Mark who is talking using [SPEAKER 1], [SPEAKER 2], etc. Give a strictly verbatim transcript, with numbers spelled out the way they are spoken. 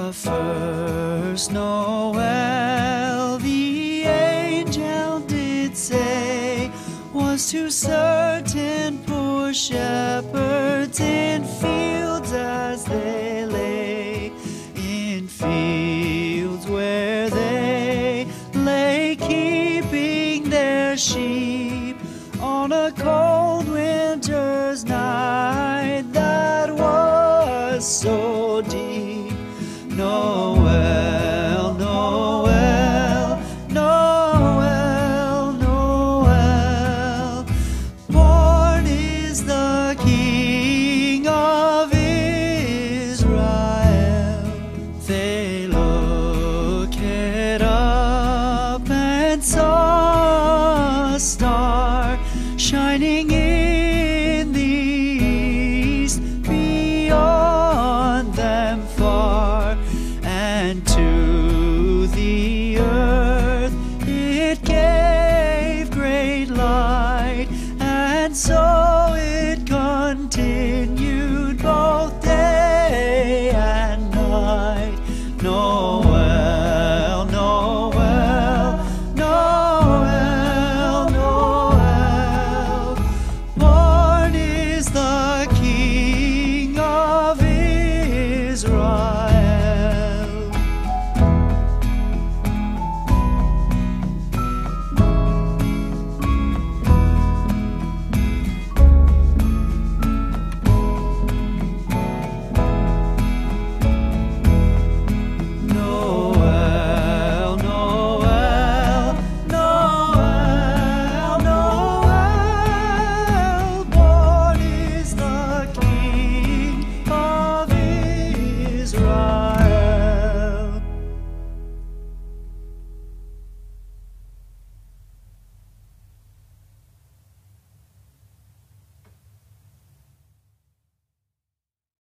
[SPEAKER 1] The first Noel, the angel did say, was to certain poor shepherds in fields as they lay, in fields where they lay keeping their sheep on a cold winter's night that was so deep. Noel, Noel, Noel, Noel, born is the King of Israel. They looked up and saw a star shining